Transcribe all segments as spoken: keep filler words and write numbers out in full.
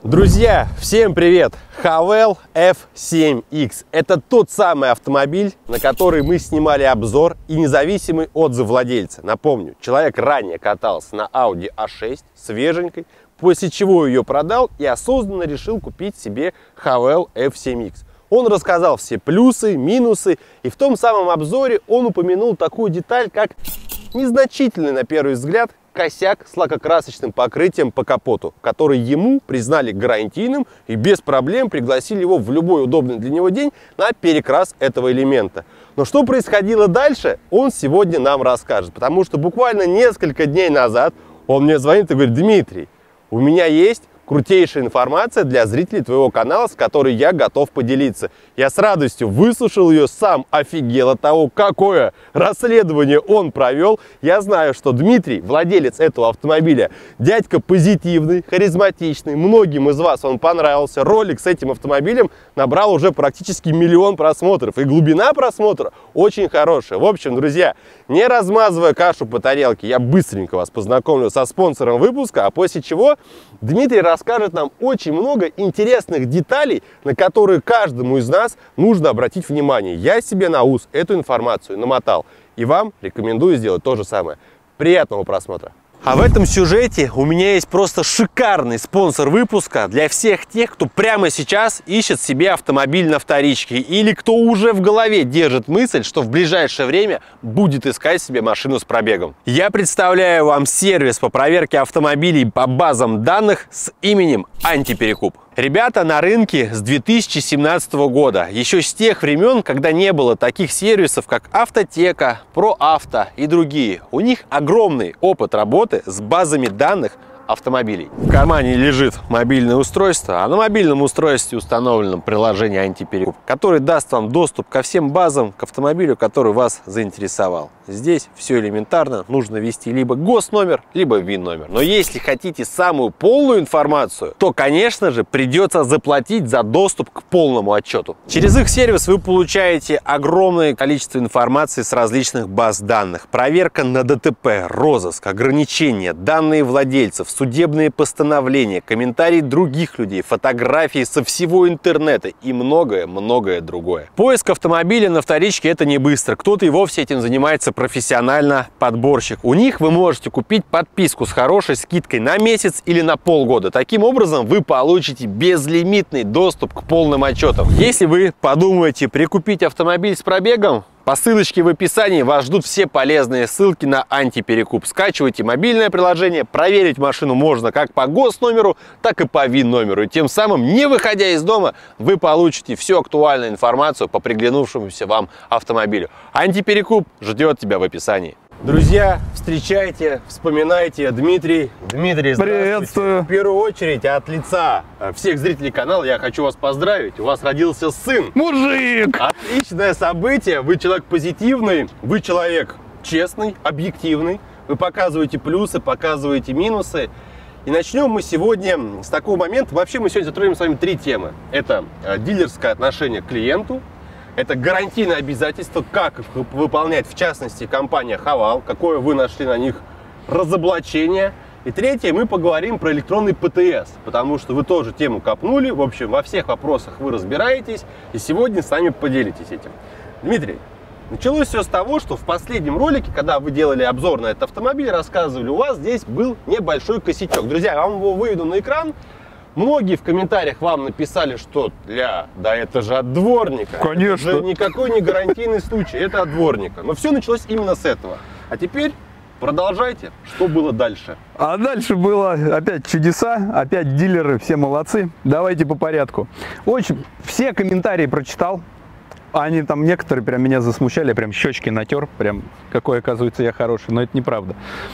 Друзья, всем привет! Haval эф семь икс – это тот самый автомобиль, на который мы снимали обзор и независимый отзыв владельца. Напомню, человек ранее катался на Audi а шесть свеженькой, после чего ее продал и осознанно решил купить себе Haval эф семь икс. Он рассказал все плюсы, минусы, и в том самом обзоре он упомянул такую деталь, как незначительный на первый взгляд косяк с лакокрасочным покрытием по капоту, который ему признали гарантийным и без проблем пригласили его в любой удобный для него день на перекрас этого элемента. Но что происходило дальше, он сегодня нам расскажет, потому что буквально несколько дней назад он мне звонит и говорит: Дмитрий, у меня есть крутейшая информация для зрителей твоего канала, с которой я готов поделиться. Я с радостью выслушал ее, сам офигел от того, какое расследование он провел. Я знаю, что Дмитрий, владелец этого автомобиля, дядька позитивный, харизматичный. Многим из вас он понравился. Ролик с этим автомобилем набрал уже практически миллион просмотров. И глубина просмотра очень хорошая. В общем, друзья, не размазывая кашу по тарелке, я быстренько вас познакомлю со спонсором выпуска, а после чего Дмитрий расскажет нам очень много интересных деталей, на которые каждому из нас нужно обратить внимание. Я себе на ус эту информацию намотал, и вам рекомендую сделать то же самое. Приятного просмотра! А в этом сюжете у меня есть просто шикарный спонсор выпуска для всех тех, кто прямо сейчас ищет себе автомобиль на вторичке, или кто уже в голове держит мысль, что в ближайшее время будет искать себе машину с пробегом. Я представляю вам сервис по проверке автомобилей по базам данных с именем Антиперекуп. Ребята на рынке с две тысячи семнадцатого года, еще с тех времен, когда не было таких сервисов, как Автотека, ProAuto и другие. У них огромный опыт работы с базами данных автомобилей. В кармане лежит мобильное устройство, а на мобильном устройстве установлено приложение Антиперекуп, который даст вам доступ ко всем базам, к автомобилю, который вас заинтересовал. Здесь все элементарно, нужно ввести либо госномер, либо ВИН-номер. Но если хотите самую полную информацию, то, конечно же, придется заплатить за доступ к полному отчету. Через их сервис вы получаете огромное количество информации с различных баз данных. Проверка на ДТП, розыск, ограничения, данные владельцев, судебные постановления, комментарии других людей, фотографии со всего интернета и многое-многое другое. Поиск автомобиля на вторичке — это не быстро. Кто-то и вовсе этим занимается профессионально, подборщик. У них вы можете купить подписку с хорошей скидкой на месяц или на полгода. Таким образом вы получите безлимитный доступ к полным отчетам. Если вы подумаете прикупить автомобиль с пробегом, по ссылочке в описании вас ждут все полезные ссылки на Антиперекуп. Скачивайте мобильное приложение, проверить машину можно как по госномеру, так и по ВИН-номеру. И тем самым, не выходя из дома, вы получите всю актуальную информацию по приглянувшемуся вам автомобилю. Антиперекуп ждет тебя в описании. Друзья, встречайте, вспоминайте, Дмитрий. Дмитрий, здравствуйте. Приветствую. В первую очередь, от лица всех зрителей канала я хочу вас поздравить. У вас родился сын. Мужик! Отличное событие. Вы человек позитивный, вы человек честный, объективный. Вы показываете плюсы, показываете минусы. И начнем мы сегодня с такого момента. Вообще мы сегодня затронем с вами три темы. Это дилерское отношение к клиенту. Это гарантийные обязательства, как их выполнять, в частности, компания Haval, какое вы нашли на них разоблачение. И третье, мы поговорим про электронный ПТС, потому что вы тоже тему копнули. В общем, во всех вопросах вы разбираетесь, и сегодня с нами поделитесь этим. Дмитрий, началось все с того, что в последнем ролике, когда вы делали обзор на этот автомобиль, рассказывали, у вас здесь был небольшой косячок. Друзья, я вам его выведу на экран. Многие в комментариях вам написали, что для, да это же от дворника. Конечно. Это же никакой не гарантийный случай, это от дворника. Но все началось именно с этого. А теперь продолжайте, что было дальше. А дальше было опять чудеса, опять дилеры, все молодцы. Давайте по порядку. Очень, все комментарии прочитал. Они там некоторые прям меня засмущали, прям щечки натер, прям какой, оказывается, я хороший, но это неправда.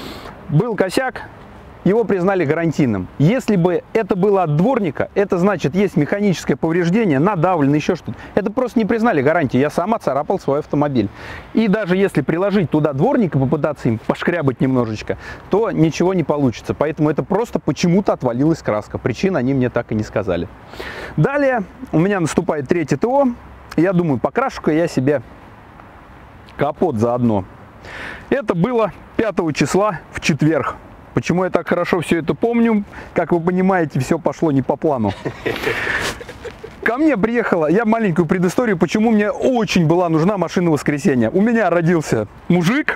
Был косяк. Его признали гарантийным. Если бы это было от дворника, это значит, есть механическое повреждение, надавлено, еще что-то. Это просто не признали гарантии. Я сам оцарапал свой автомобиль. И даже если приложить туда дворника, попытаться им пошкрябать немножечко, то ничего не получится. Поэтому это просто почему-то отвалилась краска. Причин они мне так и не сказали. Далее у меня наступает третье ТО. Я думаю, покрашу-ка я себе капот заодно. Это было пятого числа в четверг. Почему я так хорошо все это помню? Как вы понимаете, все пошло не по плану. Ко мне приехала, я маленькую предысторию, почему мне очень была нужна машина воскресенья. У меня родился мужик,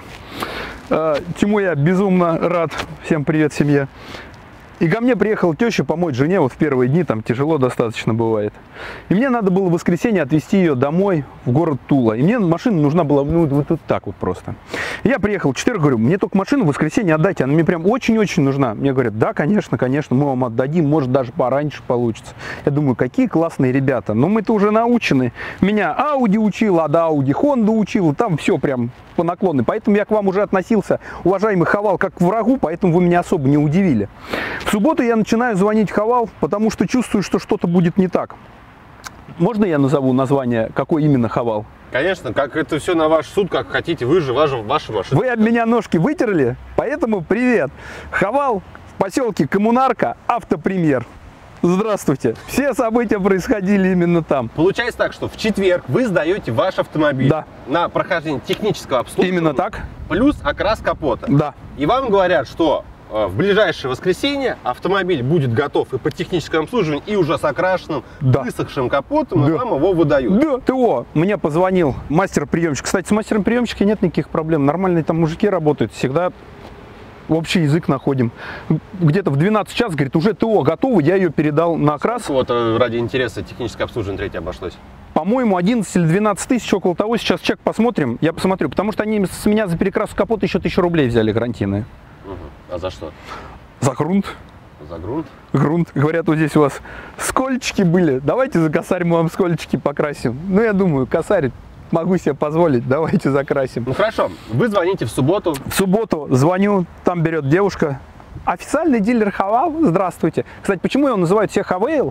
чему я безумно рад. Всем привет, семья. И ко мне приехала теща помочь жене, вот в первые дни, там тяжело достаточно бывает. И мне надо было в воскресенье отвезти ее домой в город Тула. И мне машина нужна была, ну, вот, вот так вот просто. И я приехал в четыре, говорю, мне только машину в воскресенье отдайте, она мне прям очень-очень нужна. Мне говорят, да, конечно, конечно, мы вам отдадим, может даже пораньше получится. Я думаю, какие классные ребята, но мы-то уже научены. Меня Ауди учил, а до Ауди Хонду учил, там все прям по наклонной. Поэтому я к вам уже относился, уважаемый Хавал, как к врагу, поэтому вы меня особо не удивили. В субботу я начинаю звонить Хавал, потому что чувствую, что что-то будет не так. Можно я назову название, какой именно Хавал? Конечно, как это все на ваш суд, как хотите, вы же, ваша, ваша машина. Вы об меня ножки вытерли, поэтому привет. Хавал в поселке Коммунарка, автопремьер. Здравствуйте. Все события происходили именно там. Получается так, что в четверг вы сдаете ваш автомобиль, да, на прохождение технического обслуживания. Именно так. Плюс окрас капота. Да. И вам говорят, что в ближайшее воскресенье автомобиль будет готов и по техническому обслуживанию, и уже с окрашенным, да, высохшим капотом, да, и вам его выдают. Да, ТО. Мне позвонил мастер-приемщик. Кстати, с мастером-приемщиком нет никаких проблем. Нормальные там мужики работают. Всегда общий язык находим. Где-то в двенадцать час, говорит, уже ТО готово, я ее передал на окрас. Вот ради интереса техническое обслуживание третье обошлось. По-моему, одиннадцать или двенадцать тысяч, около того. Сейчас чек посмотрим. Я посмотрю, потому что они с меня за перекраску капота еще тысячу рублей взяли гарантийные. Угу. А за что? За грунт. За грунт? Грунт. Говорят, вот здесь у вас скольчики были. Давайте за косарь мы вам скольчики покрасим. Ну, я думаю, косарь могу себе позволить. Давайте закрасим. Ну, хорошо. Вы звоните в субботу. В субботу звоню, там берет девушка. Официальный дилер Хавал. Здравствуйте. Кстати, почему его называют все Хавейл?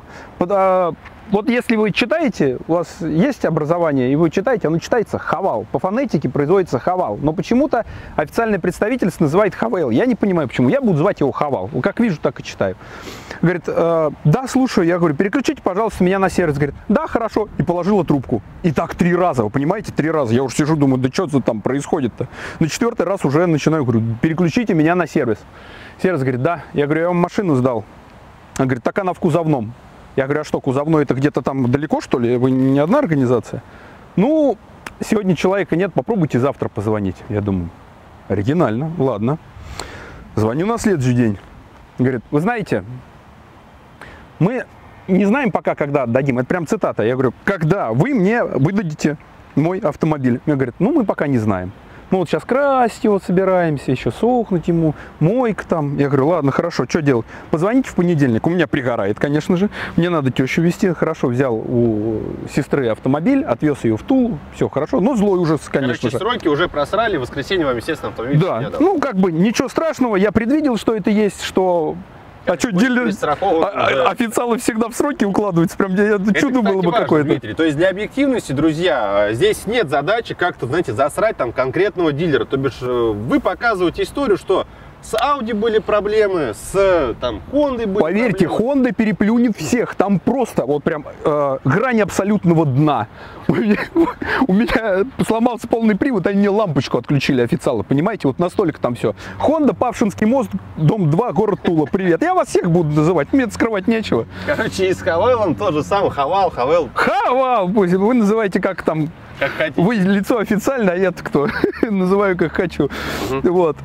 Вот если вы читаете, у вас есть образование, и вы читаете, оно читается Хавал. По фонетике производится Хавал. Но почему-то официальное представительство называет Хавейл. Я не понимаю, почему. Я буду звать его Хавал. Как вижу, так и читаю. Говорит, э, да, слушаю. Я говорю, переключите, пожалуйста, меня на сервис. Говорит, да, хорошо. И положила трубку. И так три раза, вы понимаете, три раза. Я уже сижу, думаю, да что там происходит-то? На четвертый раз уже начинаю, говорю, переключите меня на сервис. Сервис говорит, да. Я говорю, я вам машину сдал. Он говорит, так она в кузовном. Я говорю, а что, кузовной это где-то там далеко, что ли? Вы не одна организация? Ну, сегодня человека нет, попробуйте завтра позвонить. Я думаю, оригинально, ладно. Звоню на следующий день. Говорит, вы знаете, мы не знаем пока, когда отдадим. Это прям цитата. Я говорю, когда вы мне выдадите мой автомобиль? Мне говорят, ну, мы пока не знаем. Мы вот сейчас красить его собираемся, еще сохнуть ему, мойка там. Я говорю, ладно, хорошо, что делать? Позвоните в понедельник. У меня пригорает, конечно же. Мне надо тещу везти. Хорошо, взял у сестры автомобиль, отвез ее в Тулу. Все хорошо. Но злой уже, конечно Короче, же. Сроки уже просрали, в воскресенье вам, естественно, автомобиль да. не отдал. Ну, как бы ничего страшного. Я предвидел, что это есть, что... А что, дилер... а, официалы всегда в сроки укладываются? Прям это чудо было бы какое-то. То есть для объективности, друзья, здесь нет задачи как-то, знаете, засрать там конкретного дилера. То бишь вы показываете историю, что с Audi были проблемы, с там Honda были Поверьте, проблемы. Honda переплюнет всех. Там просто вот прям э, грань абсолютного дна. У меня, у меня сломался полный привод, они мне лампочку отключили, официалы. Понимаете, вот настолько там все. Honda, Павшинский мост, дом два, город Тула. Привет. Я вас всех буду называть, мне скрывать нечего. Короче, и с Хавелом тоже самое. Хавал, Хавел. Хавал, пусть вы называете как там. Как хотите. Вы лицо официальное, а я-то кто? Называю как хочу. Угу. Вот.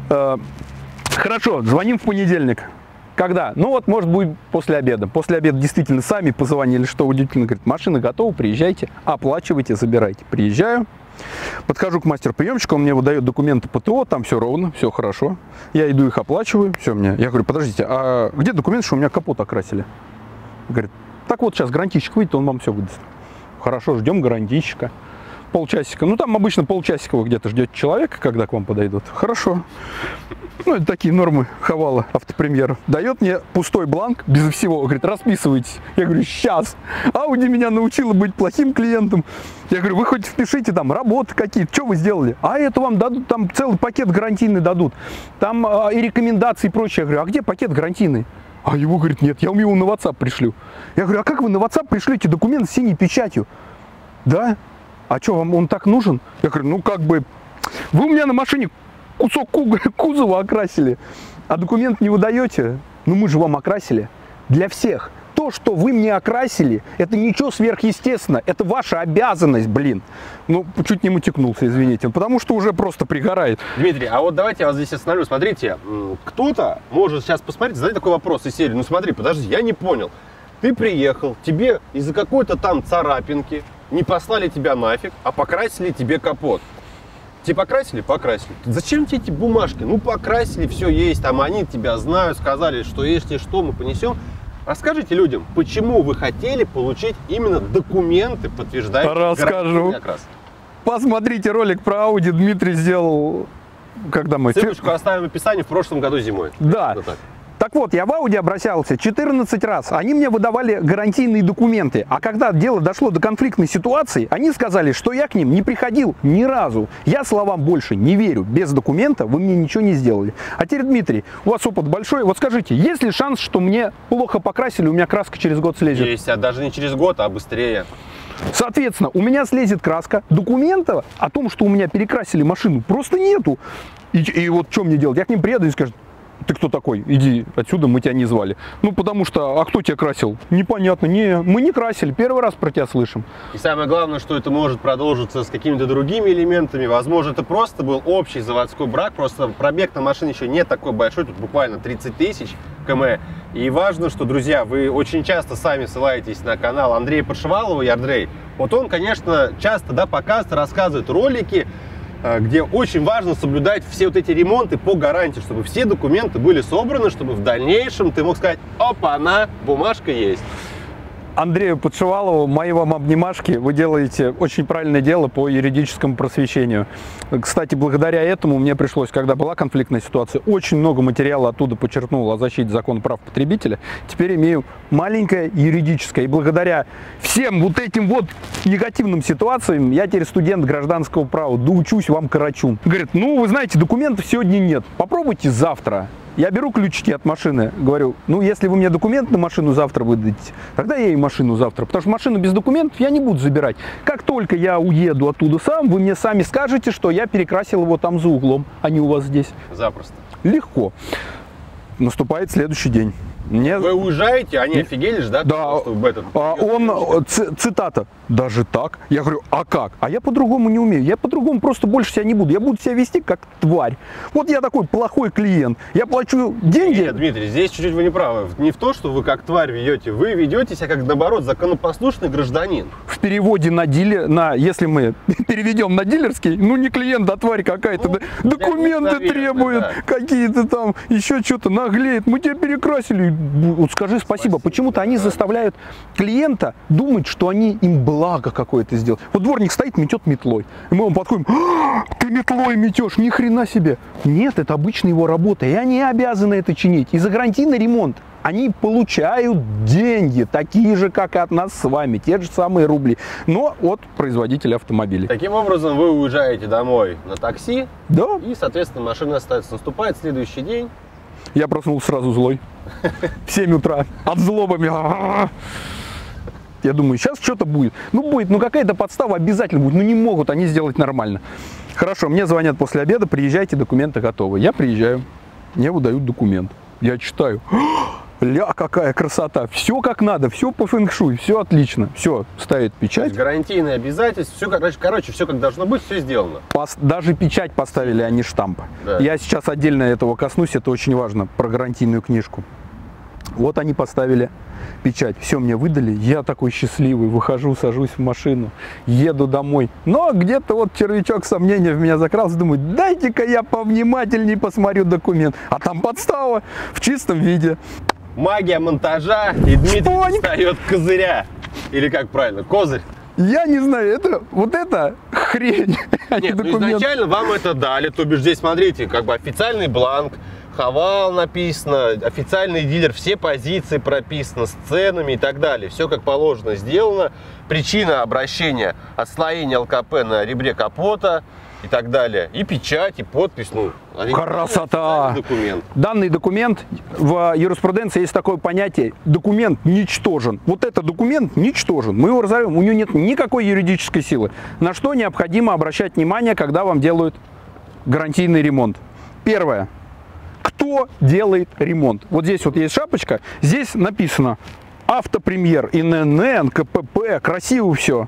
Хорошо, звоним в понедельник. Когда? Ну вот, может быть, после обеда. После обеда действительно сами позвонили, что удивительно. Говорит, машина готова, приезжайте, оплачивайте, забирайте. Приезжаю, подхожу к мастеру-приемщику, он мне выдает документы ПТО, там все ровно, все хорошо. Я иду их оплачиваю, все мне. Я говорю, подождите, а где документы, что у меня капот окрасили? Говорит, так вот сейчас гарантийщик выйдет, он вам все выдаст. Хорошо, ждем гарантийщика. Полчасика. Ну, там обычно полчасика вы где-то ждете человека, когда к вам подойдут. Хорошо. Ну, это такие нормы Хавала, автопремьер. Дает мне пустой бланк, без всего. Говорит, расписывайтесь. Я говорю, сейчас. Ауди меня научила быть плохим клиентом. Я говорю, вы хоть впишите там работы какие-то, что вы сделали? А это вам дадут, там целый пакет гарантийный дадут. Там а, и рекомендации и прочее. Я говорю, а где пакет гарантийный? А его, говорит, нет, я вам его на WhatsApp пришлю. Я говорю, а как вы на WhatsApp пришлете документ с синей печатью? Да? А что, вам он так нужен? Я говорю, ну как бы, вы у меня на машине кусок кузова окрасили, а документ не выдаете. Ну мы же вам окрасили. Для всех. То, что вы мне окрасили, это ничего сверхъестественного. Это ваша обязанность, блин. Ну, чуть не мотекнулся, извините. Потому что уже просто пригорает. Дмитрий, а вот давайте я вас здесь остановлю. Смотрите, кто-то может сейчас посмотреть, задать такой вопрос из серии. Ну смотри, подожди, я не понял. Ты приехал, тебе из-за какой-то там царапинки не послали тебя нафиг, а покрасили тебе капот. Тебе покрасили? Покрасили. Зачем тебе эти бумажки? Ну, покрасили, все есть, там они тебя знают, сказали, что если что, мы понесем. Расскажите людям, почему вы хотели получить именно документы, подтверждающие Расскажу. окрас? Посмотрите ролик про Audi, Дмитрий сделал, когда мы... Ссылочку оставим в описании, в прошлом году зимой. Да. Вот так. Так вот, я в Audi обращался четырнадцать раз. Они мне выдавали гарантийные документы. А когда дело дошло до конфликтной ситуации, они сказали, что я к ним не приходил ни разу. Я словам больше не верю. Без документа вы мне ничего не сделали. А теперь, Дмитрий, у вас опыт большой. Вот скажите, есть ли шанс, что мне плохо покрасили, у меня краска через год слезет? Есть, а даже не через год, а быстрее. Соответственно, у меня слезет краска. Документа о том, что у меня перекрасили машину, просто нету. И, и вот что мне делать? Я к ним приеду и скажу: ты кто такой? Иди отсюда, мы тебя не звали. Ну, потому что, а кто тебя красил? Непонятно. Не, мы не красили, первый раз про тебя слышим. И самое главное, что это может продолжиться с какими-то другими элементами. Возможно, это просто был общий заводской брак, просто пробег на машине еще не такой большой, тут буквально тридцать тысяч км. И важно, что, друзья, вы очень часто сами ссылаетесь на канал Андрея Подшивалова, Ярдрей. Вот он, конечно, часто, да, показывает, рассказывает ролики, где очень важно соблюдать все вот эти ремонты по гарантии, чтобы все документы были собраны, чтобы в дальнейшем ты мог сказать: опа-на, бумажка есть. Андрею Подшивалову, мои вам обнимашки. Вы делаете очень правильное дело по юридическому просвещению. Кстати, благодаря этому мне пришлось, когда была конфликтная ситуация, очень много материала оттуда подчеркнул о защите закона прав потребителя. Теперь имею маленькое юридическое. И благодаря всем вот этим вот негативным ситуациям я теперь студент гражданского права, доучусь вам карачу. Говорит: ну, вы знаете, документов сегодня нет. Попробуйте завтра. Я беру ключики от машины, говорю: ну, если вы мне документ на машину завтра выдадите, тогда я и машину завтра. Потому что машину без документов я не буду забирать. Как только я уеду оттуда сам, вы мне сами скажете, что я перекрасил его там за углом, а не у вас здесь. Запросто. Легко. Наступает следующий день. Мне... Вы уезжаете, они офигели же, да? Да, в этот... а он, цитата: даже так? Я говорю: а как? А я по-другому не умею, я по-другому просто больше себя не буду, я буду себя вести как тварь. Вот я такой плохой клиент, я плачу деньги. Нет, Дмитрий, здесь чуть-чуть вы не правы. Не в том, что вы как тварь ведете, вы ведете себя как, наоборот, законопослушный гражданин. В переводе на дилер, на, если мы переведем на дилерский, ну не клиент, а тварь какая-то, ну, документы наверное, требует, да. Какие-то там, еще что-то наглеет, мы тебя перекрасили. Вот скажи спасибо. спасибо. Почему-то они заставляют клиента думать, что они им благо какое-то сделали. Вот дворник стоит, метет метлой. И мы ему подходим: а, ты метлой метешь, ни хрена себе. Нет, это обычная его работа. И они обязаны это чинить. И за гарантийный ремонт они получают деньги, такие же, как и от нас с вами, те же самые рубли, но от производителя автомобилей. Таким образом, вы уезжаете домой на такси, да. И, соответственно, машина остается. Наступает следующий день. Я проснулся сразу злой. В семь утра. От злобами. Я думаю, сейчас что-то будет. Ну, будет, ну какая-то подстава обязательно будет. Ну, не могут они сделать нормально. Хорошо, мне звонят после обеда: приезжайте, документы готовы. Я приезжаю, мне выдают документ. Я читаю: ля, какая красота. Все как надо, все по фэнг-шуй, все отлично. Все, ставит печать. Гарантийные обязательства, все, короче, короче, все как должно быть, все сделано. Пос, даже печать поставили, а не штамп. Да. Я сейчас отдельно этого коснусь, это очень важно, про гарантийную книжку. Вот они поставили печать, все мне выдали, я такой счастливый, выхожу, сажусь в машину, еду домой. Но где-то вот червячок сомнения в меня закрался, думаю: дайте-ка я повнимательней посмотрю документ. А там подстава в чистом виде. Магия монтажа, и Дмитрий достает козыря. Или как правильно, козырь? Я не знаю, это вот это хрень. Нет, ну изначально вам это дали, то бишь здесь, смотрите, как бы официальный бланк, Хавал написано, официальный дилер, все позиции прописаны с ценами и так далее. Все как положено сделано. Причина обращения: отслоение ЛКП на ребре капота и так далее. И печать, и подпись. Ну, красота! Документ. Данный документ, в юриспруденции есть такое понятие: документ ничтожен. Вот этот документ ничтожен. Мы его разорвем, у него нет никакой юридической силы. На что необходимо обращать внимание, когда вам делают гарантийный ремонт? Первое. Кто делает ремонт? Вот здесь вот есть шапочка, здесь написано Автопремьер, ИНН, КПП, красиво все.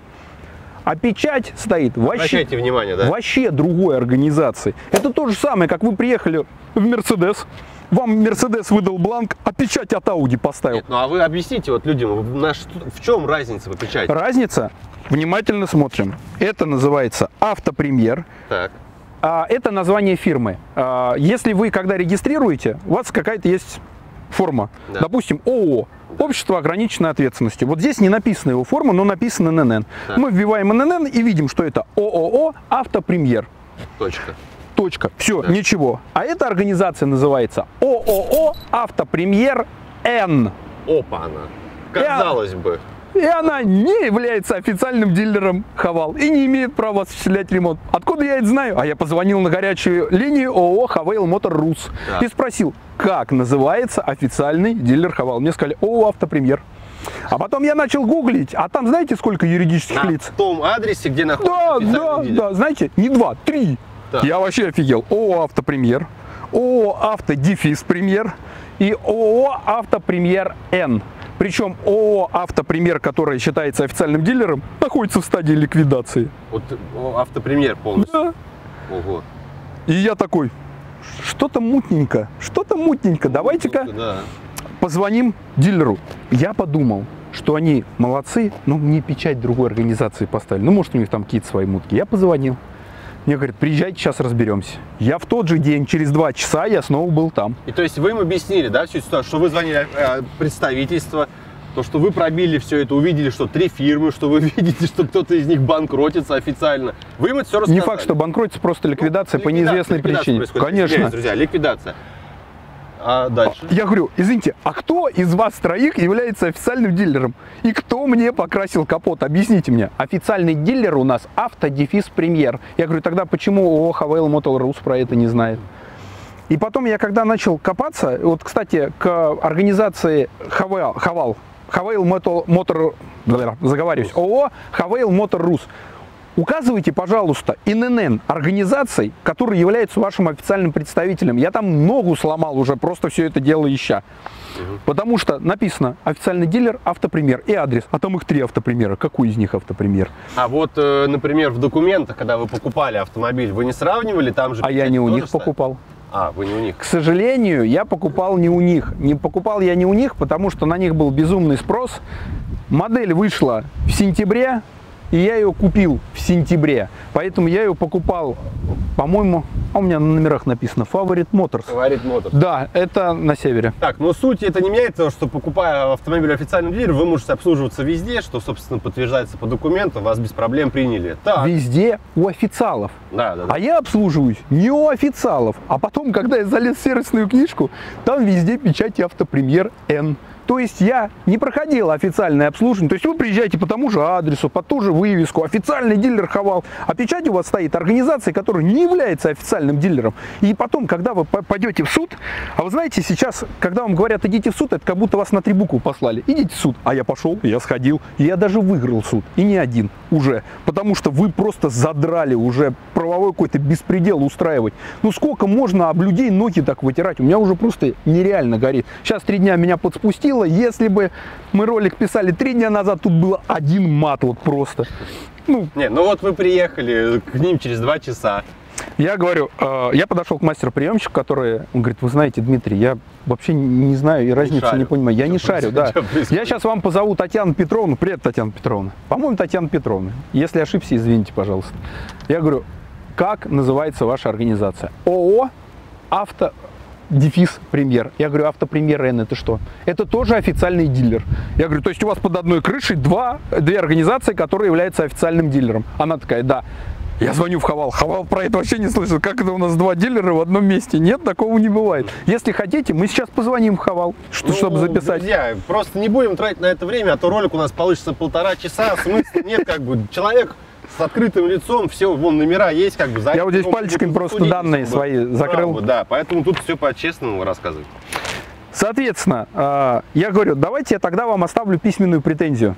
А печать стоит вообще, Обращайте внимание, да? вообще другой организации. Это то же самое, как вы приехали в Мерседес, вам Мерседес выдал бланк, а печать от Ауди поставил. Нет, ну а вы объясните вот людям, на что, в чем разница по печати? Разница, внимательно смотрим, это называется Автопремьер. Так. А, это название фирмы. А, если вы, когда регистрируете, у вас какая-то есть форма. Да. Допустим, ООО. Общество ограниченной ответственности. Вот здесь не написана его форма, но написано эн эн эн. Так. Мы вбиваем эн эн эн и видим, что это ООО «Автопремьер». Точка. Точка. Все, Да. ничего. А эта организация называется ООО «Автопремьер Н». Опа она. Казалось бы. И она не является официальным дилером Хавал и не имеет права осуществлять ремонт. Откуда я это знаю? А я позвонил на горячую линию ООО «Хавейл Мотор Рус» Так. и спросил, как называется официальный дилер Хавал. Мне сказали ООО «Автопремьер». А потом я начал гуглить, а там знаете, сколько юридических На лиц? том адресе, где находится Да, официальный да, дилер. да, знаете, не два, три. Так. Я вообще офигел. ООО «Автопремьер», ООО «Автодефис Премьер» и ООО «Автопремьер Н». Причем ООО «Автопремьер», который считается официальным дилером, находится в стадии ликвидации. Вот о, Автопремьер полностью. Да. Ого. И я такой, что-то мутненько, что-то мутненько, давайте-ка Да. позвоним дилеру. Я подумал, что они молодцы, но мне печать другой организации поставили. Ну, может, у них там какие-то свои мутки. Я позвонил. Мне говорят, приезжайте, сейчас разберемся. Я в тот же день, через два часа, я снова был там. И то есть вы им объяснили, да, всю ситуацию, что вы звонили э, представительство, то, что вы пробили все это, увидели, что три фирмы, что вы видите, что кто-то из них банкротится официально. Вы им это все рассказали. Не факт, что банкротится, просто ликвидация Ну, по ликвидация, неизвестной ликвидация причине. происходит. Конечно. Извиняюсь, друзья, ликвидация. А дальше? Я говорю, извините, а кто из вас троих является официальным дилером? И кто мне покрасил капот? Объясните мне. Официальный дилер у нас Автодефис Премьер. Я говорю, тогда почему ООО «Хавейл Мотор Рус» про это не знает? И потом я, когда начал копаться, вот, кстати, к организации Хавейл, Хавал, Хавейл Мотор, Мотор, заговариваюсь, ООО «Хавейл Мотор Рус». Указывайте, пожалуйста, эн эн эн организаций, которые являются вашим официальным представителем. Я там ногу сломал уже, просто все это дело ища. Угу. Потому что написано официальный дилер Автопремьер и адрес. А там их три автопремьера. Какой из них Автопремьер? А вот, э, например, в документах, когда вы покупали автомобиль, вы не сравнивали там же? А я не у них покупал. А, вы не у них. К сожалению, я покупал не у них. Не покупал я не у них, потому что на них был безумный спрос. Модель вышла в сентябре. И я ее купил в сентябре, поэтому я ее покупал, по-моему, а у меня на номерах написано Favorite Motors. Favorite Motors. Да, это на севере. Так, но суть это не меняет того, что покупая автомобиль официальным дилером, вы можете обслуживаться везде, что, собственно, подтверждается по документам, вас без проблем приняли. Так. Везде у официалов. Да, да, да. А я обслуживаюсь не у официалов. А потом, когда я залез в сервисную книжку, там везде печати Автопремьер Н. То есть я не проходил официальное обслуживание. То есть вы приезжаете по тому же адресу, по ту же вывеску, официальный дилер Хавал, а печать у вас стоит организация, которая не является официальным дилером. И потом, когда вы пойдете в суд, а вы знаете, сейчас, когда вам говорят, идите в суд, это как будто вас на три буквы послали. Идите в суд. А я пошел, я сходил, и я даже выиграл суд. И не один уже. Потому что вы просто задрали уже правовой какой-то беспредел устраивать. Ну сколько можно об людей ноги так вытирать? У меня уже просто нереально горит. Сейчас три дня меня подспустило. Если бы мы ролик писали три дня назад, тут было один мат вот просто. Ну, не, ну вот вы приехали к ним через два часа. Я говорю, э, я подошел к мастеру-приемщику, который, он говорит, вы знаете, Дмитрий, я вообще не знаю и разницы не, не понимаю. Я что не шарю, да. Я сейчас вам позову Татьяну Петровну. Привет, Татьяна Петровна. По-моему, Татьяна Петровна. Если ошибся, извините, пожалуйста. Я говорю, как называется ваша организация? ООО «Авто... Дефис Премьер». Я говорю, Автопремьер Н, это что? Это тоже официальный дилер. Я говорю, то есть у вас под одной крышей два, две организации, которые являются официальным дилером. Она такая, да. Я звоню в Хавал. Хавал про это вообще не слышал. Как это у нас два дилера в одном месте? Нет, такого не бывает. Если хотите, мы сейчас позвоним в Хавал, что, ну, чтобы записать. Друзья, просто не будем тратить на это время, а то ролик у нас получится полтора часа. Смысла нет, как бы человек с открытым лицом, все, вон номера есть, как бы. Я вот здесь пальчиками просто данные свои закрыл. Да, поэтому тут все по-честному рассказывать. Соответственно, я говорю, давайте я тогда вам оставлю письменную претензию.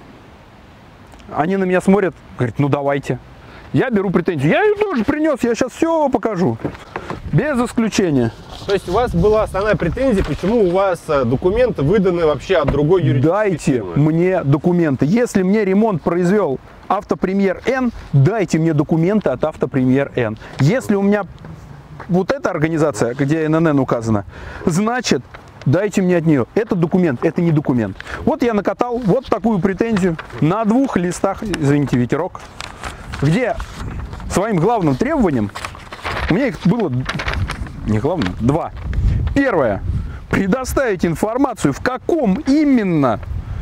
Они на меня смотрят, говорят, ну давайте. Я беру претензию. Я ее тоже принес, я сейчас все покажу. Без исключения. То есть у вас была основная претензия, почему у вас документы выданы вообще от другой юридической Дайте фирмы? мне документы. Если мне ремонт произвел Автопремьер Н, дайте мне документы от Автопремьер Н. Если у меня вот эта организация, где эн эн эн указано, значит, дайте мне от нее. Это документ, это не документ. Вот я накатал вот такую претензию на двух листах, извините, ветерок, где своим главным требованием, у меня их было, не главное, два. Первое. Предоставить информацию, в каком именно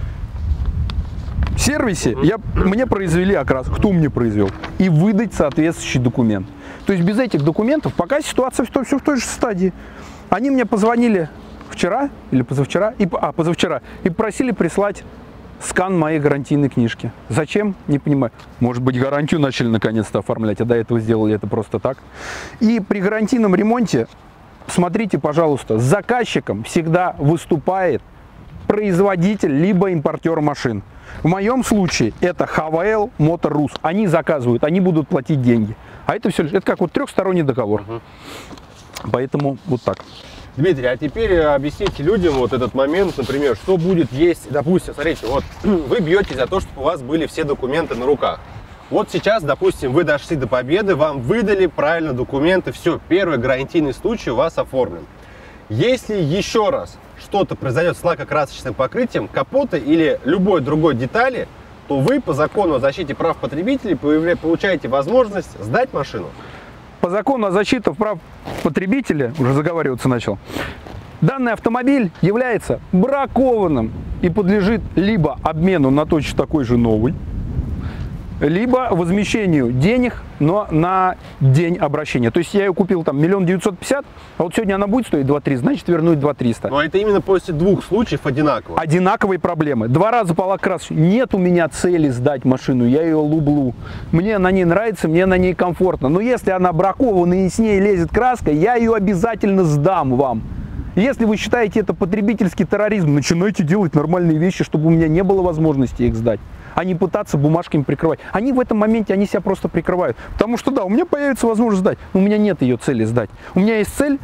сервисе я, мне произвели окрас, кто мне произвел, и выдать соответствующий документ. То есть без этих документов пока ситуация все, все в той же стадии. Они мне позвонили вчера или позавчера, и, а, позавчера, и просили прислать скан моей гарантийной книжки. Зачем? Не понимаю. Может быть, гарантию начали наконец-то оформлять, а до этого сделали это просто так. И при гарантийном ремонте, смотрите, пожалуйста, с заказчиком всегда выступает производитель либо импортер машин. В моем случае это эйч ви эл Motor Rus. Они заказывают, они будут платить деньги. А это все лишь, это как вот трехсторонний договор. Угу. Поэтому вот так. Дмитрий, а теперь объясните людям вот этот момент, например, что будет есть, допустим, смотрите, вот вы бьете за то, чтобы у вас были все документы на руках. Вот сейчас, допустим, вы дошли до победы, вам выдали правильно документы, все, первый гарантийный случай у вас оформлен. Если еще раз что-то произойдет с лакокрасочным покрытием капота или любой другой детали, то вы по закону о защите прав потребителей получаете возможность сдать машину. По закону о защите прав потребителя, уже заговариваться начал, данный автомобиль является бракованным и подлежит либо обмену на точно такой же новый, либо возмещению денег, но на день обращения. То есть я ее купил там миллион девятьсот пятьдесят, а вот сегодня она будет стоить два триста, значит вернуть два триста. Но это именно после двух случаев одинаково. Одинаковые проблемы. Два раза по лакокраске. Нет у меня цели сдать машину, я ее люблю. Мне на ней нравится, мне на ней комфортно. Но если она бракована и с ней лезет краска, я ее обязательно сдам вам. Если вы считаете это потребительский терроризм, начинайте делать нормальные вещи, чтобы у меня не было возможности их сдать, а не пытаться бумажками прикрывать. Они в этом моменте, они себя просто прикрывают. Потому что да, у меня появится возможность сдать, но у меня нет ее цели сдать. У меня есть цель,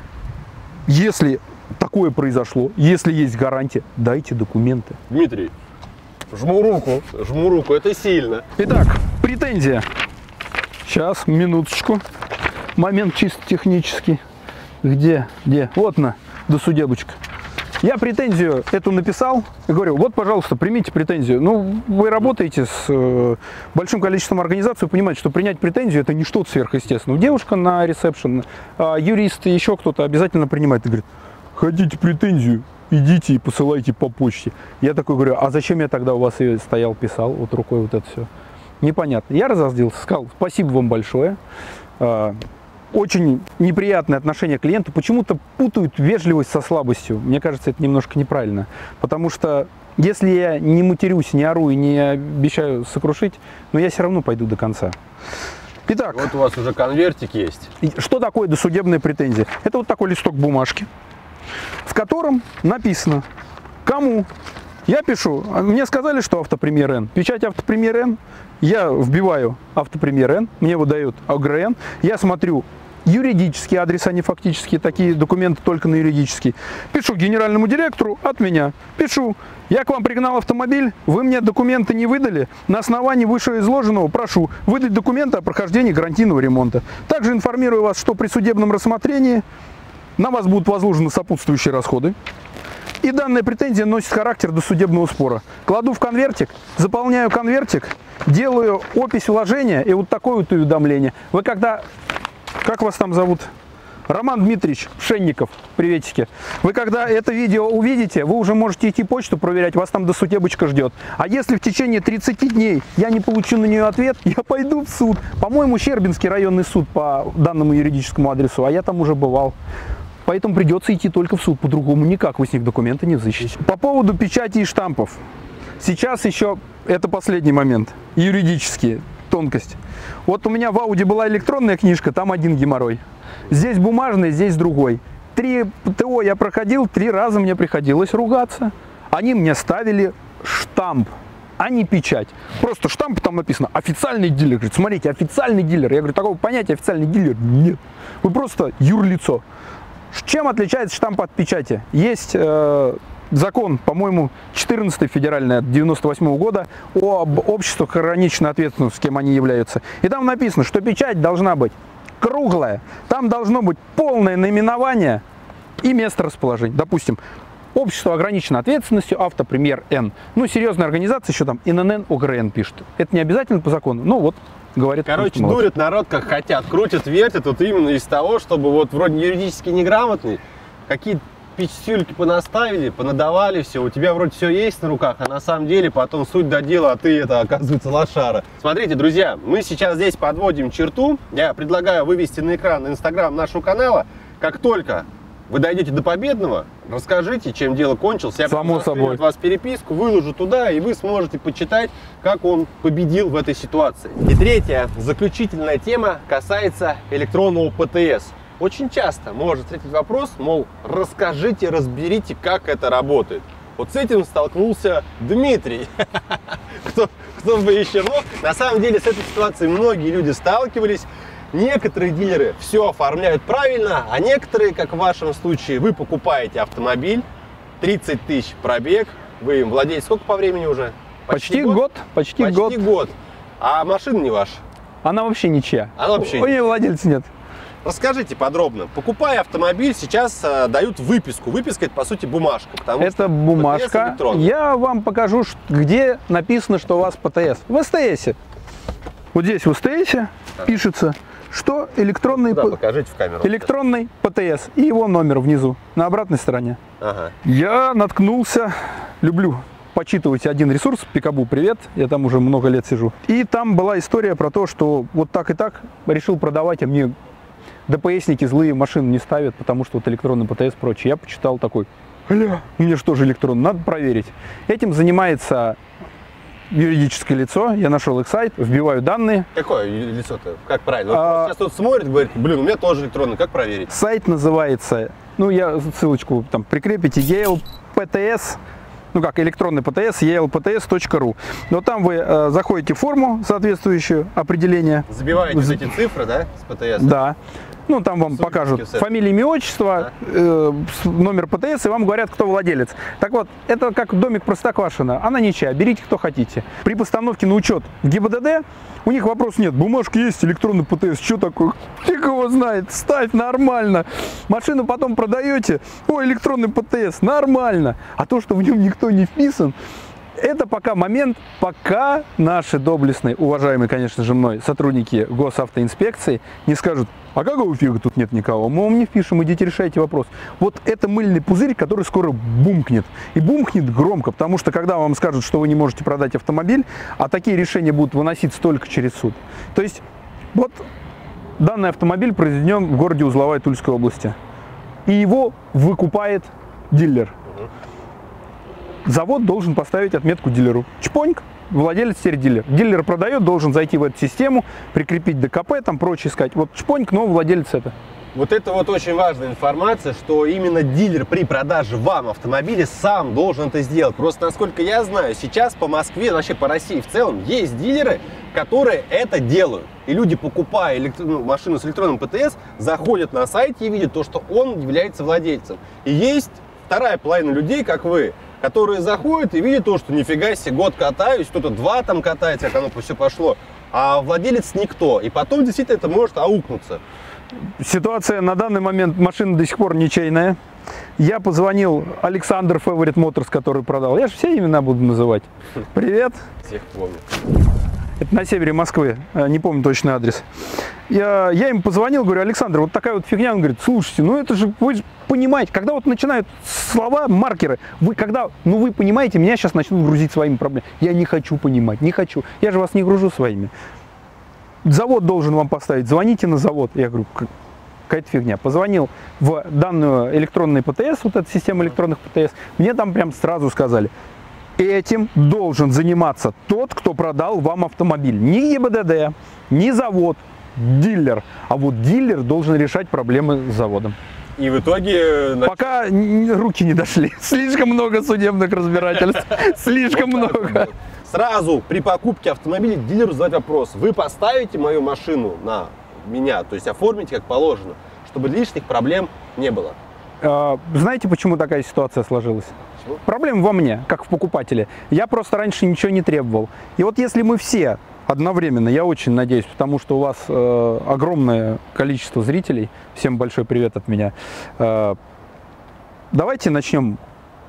если такое произошло, если есть гарантия, дайте документы. Дмитрий, жму руку, жму руку, это сильно. Итак, претензия. Сейчас, минуточку. Момент чисто технический. Где? Где? Вот на, досудебочка. Я претензию эту написал и говорю, вот, пожалуйста, примите претензию. Ну, вы работаете с э, большим количеством организаций, вы понимаете, что принять претензию – это не что-то сверхъестественное. Девушка на ресепшн, э, юрист и еще кто-то обязательно принимает и говорит, хотите претензию, идите и посылайте по почте. Я такой говорю, а зачем я тогда у вас ее стоял, писал, вот рукой вот это все? Непонятно. Я разозлился, сказал, спасибо вам большое. Э, Очень неприятное отношение к клиенту. Почему-то путают вежливость со слабостью. Мне кажется, это немножко неправильно. Потому что если я не матерюсь, не ору и не обещаю сокрушить, но я все равно пойду до конца. Итак. Вот у вас уже конвертик есть. Что такое досудебная претензия? Это вот такой листок бумажки, в котором написано, кому. Я пишу, мне сказали, что Автопремьер Н. Печать Автопремьер Н. Я вбиваю Автопремьер Н, мне выдают АГРН. Я смотрю юридический адрес, а не фактические, такие документы только на юридический. Пишу генеральному директору от меня. Пишу, я к вам пригнал автомобиль, вы мне документы не выдали. На основании вышеизложенного прошу выдать документы о прохождении гарантийного ремонта. Также информирую вас, что при судебном рассмотрении на вас будут возложены сопутствующие расходы. И данная претензия носит характер досудебного спора. Кладу в конвертик, заполняю конвертик, делаю опись вложения и вот такое вот уведомление. Вы когда, как вас там зовут? Роман Дмитриевич Шенников, приветики. Вы когда это видео увидите, вы уже можете идти почту проверять, вас там досудебочка ждет. А если в течение тридцати дней я не получу на нее ответ, я пойду в суд. По-моему, Щербинский районный суд по данному юридическому адресу, а я там уже бывал. Поэтому придется идти только в суд, по-другому никак вы с них документы не взыщете. По поводу печати и штампов. Сейчас еще, это последний момент, юридические тонкости. Вот у меня в Ауди была электронная книжка, там один геморрой. Здесь бумажный, здесь другой. Три ТО я проходил, три раза мне приходилось ругаться. Они мне ставили штамп а не печать. Просто штамп там написано «официальный дилер». Говорит, смотрите, официальный дилер. Я говорю, такого понятия официальный дилер нет. Вы просто юрлицо. Чем отличается штамп от печати? Есть э, закон, по-моему, четырнадцатый федеральный от девяносто восьмого года об обществах ограниченной ответственности, с кем они являются. И там написано, что печать должна быть круглая. Там должно быть полное наименование и место расположения. Допустим, общество ограниченной ответственностью, автопремьер Н. Ну, серьезная организация еще там эн эн эн о гэ эр эн пишет. Это не обязательно по закону, ну вот, говорит. Короче, дурят народ как хотят, крутят, вертят, вот именно из того, чтобы вот вроде юридически неграмотный, какие-то писюльки понаставили, понадавали все, у тебя вроде все есть на руках, а на самом деле потом суть до дела, а ты это, оказывается, лошара. Смотрите, друзья, мы сейчас здесь подводим черту. Я предлагаю вывести на экран инстаграм нашего канала. Как только вы дойдете до победного, расскажите, чем дело кончилось. Я Само собой. от вас переписку, выложу туда, и вы сможете почитать, как он победил в этой ситуации. И третья, заключительная тема касается электронного пэ тэ эс. Очень часто может встретить вопрос, мол, расскажите, разберите, как это работает. Вот с этим столкнулся Дмитрий. Кто, кто бы еще мог. На самом деле с этой ситуацией многие люди сталкивались. Некоторые дилеры все оформляют правильно, а некоторые, как в вашем случае, вы покупаете автомобиль, тридцать тысяч пробег, вы им владеете сколько по времени уже? Почти, почти год? год. Почти, почти год. год. А машина не ваша? Она вообще ничья. Она вообще У нее владельца нет. Расскажите подробно. Покупая автомобиль, сейчас э, дают выписку. Выписка — это, по сути, бумажка. Это бумажка. Я вам покажу, где написано, что у вас пэ тэ эс. В эс тэ эсе. Вот здесь в эс тэ эсе а. пишется, что электронный, да, покажите в камеру. электронный пэ тэ эс и его номер внизу, на обратной стороне. Ага. Я наткнулся, люблю почитывать один ресурс, Пикабу, привет, я там уже много лет сижу. И там была история про то, что вот так и так решил продавать, а мне дэ пэ эсники злые машины не ставят, потому что вот электронный пэ тэ эс и прочее. Я почитал такой, аля, у меня что же электронный, надо проверить. Этим занимается юридическое лицо, я нашел их сайт, вбиваю данные. Какое лицо-то? Как правильно? Вот а, сейчас тут смотрит, говорит, блин, у меня тоже электронный, как проверить? Сайт называется, ну я ссылочку там прикрепите, и эл пэ тэ эс, ну как электронный пэ тэ эс, и эл пэ тэ эс точка ру. Но там вы э, заходите в форму соответствующую, определение. Забиваете З... эти цифры, да, с пэ тэ эс? Да. Ну, там вам покажут фамилия, имя, отчество, да? э, номер пэ тэ эс, и вам говорят, кто владелец. Так вот, это как домик Простоквашино, она ничья, берите кто хотите. При постановке на учет в гэ и бэ дэ дэ у них вопрос нет, бумажка есть, электронный пэ тэ эс, что такое? Фиг его знает, ставь нормально. Машину потом продаете, ой, электронный пэ тэ эс, нормально. А то, что в нем никто не вписан, это пока момент, пока наши доблестные, уважаемые, конечно же, мной сотрудники госавтоинспекции не скажут, а какого фига тут нет никого? Мы вам не впишем, идите решайте вопрос. Вот это мыльный пузырь, который скоро бумкнет. И бумкнет громко, потому что когда вам скажут, что вы не можете продать автомобиль, а такие решения будут выноситься только через суд. То есть, вот данный автомобиль произведен в городе Узловая Тульской области. И его выкупает дилер. Завод должен поставить отметку дилеру. Чпоньк, владелец теперь дилер. Дилер продает, должен зайти в эту систему, прикрепить дэ ка пэ, там прочее сказать. Вот чпоньк, но владелец это. Вот это вот очень важная информация, что именно дилер при продаже вам автомобиля сам должен это сделать. Просто, насколько я знаю, сейчас по Москве, вообще по России в целом, есть дилеры, которые это делают. И люди, покупая электро... ну, машину с электронным пэ тэ эс, заходят на сайт и видят то, что он является владельцем. И есть вторая половина людей, как вы, которые заходят и видят то, что нифига себе, год катаюсь, кто-то два там катается, как оно все пошло, а владелец никто. И потом действительно это может аукнуться. Ситуация на данный момент, машина до сих пор ничейная. Я позвонил Александр Favorite Motors, который продал. Я же все имена буду называть. Привет. Всех помню. Это на севере Москвы, не помню точный адрес. Я, я им позвонил, говорю, Александр, вот такая вот фигня. Он говорит, слушайте, ну это же, вы же понимаете, когда вот начинают слова, маркеры, вы когда, ну вы понимаете, меня сейчас начнут грузить своими проблемами. Я не хочу понимать, не хочу. Я же вас не гружу своими. Завод должен вам поставить, звоните на завод. Я говорю, какая-то фигня. Позвонил в данную электронный пэ тэ эс, вот эта система электронных пэ тэ эс, мне там прям сразу сказали, этим должен заниматься тот, кто продал вам автомобиль. Не гэ и бэ дэ дэ, не завод, дилер. А вот дилер должен решать проблемы с заводом. И в итоге... Пока руки не дошли. Слишком много судебных разбирательств. Слишком много. сразу при покупке автомобиля дилеру задать вопрос: вы поставите мою машину на меня, то есть оформите как положено, чтобы лишних проблем не было. Знаете, почему такая ситуация сложилась? Почему? Проблема во мне, как в покупателе. Я просто раньше ничего не требовал. И вот если мы все одновременно, я очень надеюсь, потому что у вас э, огромное количество зрителей, всем большой привет от меня, э, давайте начнем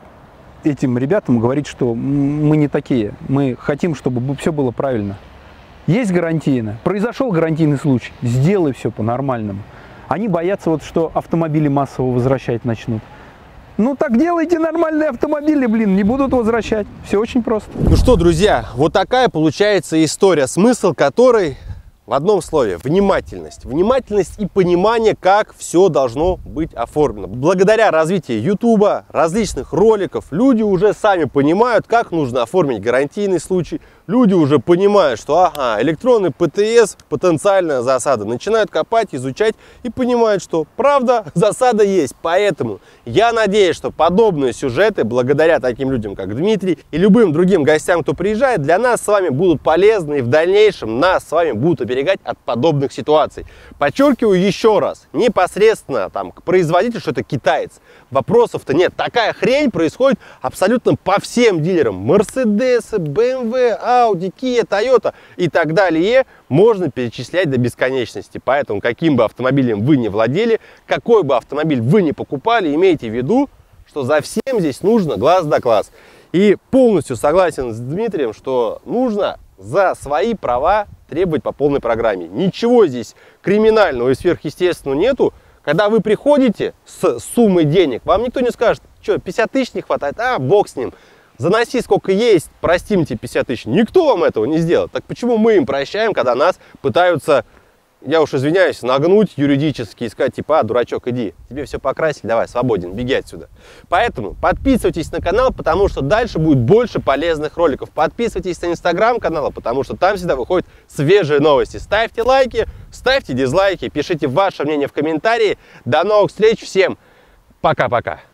этим ребятам говорить, что мы не такие, мы хотим, чтобы все было правильно. Есть гарантийно, произошел гарантийный случай, сделай все по-нормальному. Они боятся, вот, что автомобили массово возвращать начнут. Ну так делайте нормальные автомобили, блин, не будут возвращать. Все очень просто. Ну что, друзья, вот такая получается история, смысл которой в одном слове: внимательность. Внимательность и понимание, как все должно быть оформлено. Благодаря развитию ютуба, различных роликов, люди уже сами понимают, как нужно оформить гарантийный случай. Люди уже понимают, что ага, электронный ПТС – потенциальная засада. Начинают копать, изучать и понимают, что правда, засада есть. Поэтому я надеюсь, что подобные сюжеты, благодаря таким людям, как Дмитрий, и любым другим гостям, кто приезжает, для нас с вами будут полезны. И в дальнейшем нас с вами будут оберегать от подобных ситуаций. Подчеркиваю еще раз, непосредственно там, к производителю, что это китаец. Вопросов-то нет. Такая хрень происходит абсолютно по всем дилерам. Мерседесы, бэ эм вэ, Audi, Kia, Toyota и так далее можно перечислять до бесконечности. Поэтому, каким бы автомобилем вы не владели, какой бы автомобиль вы не покупали, имейте в виду, что за всем здесь нужно глаз да глаз. И полностью согласен с Дмитрием, что нужно за свои права требовать по полной программе. Ничего здесь криминального и сверхъестественного нету. Когда вы приходите с суммой денег, вам никто не скажет: что, пятьдесят тысяч не хватает, а бог с ним. Заноси сколько есть, простим тебе пятьдесят тысяч. Никто вам этого не сделает. Так почему мы им прощаем, когда нас пытаются, я уж извиняюсь, нагнуть юридически и сказать, типа, а, дурачок, иди, тебе все покрасили, давай, свободен, беги отсюда. Поэтому подписывайтесь на канал, потому что дальше будет больше полезных роликов. Подписывайтесь на инстаграм канала, потому что там всегда выходят свежие новости. Ставьте лайки, ставьте дизлайки, пишите ваше мнение в комментарии. До новых встреч, всем пока-пока.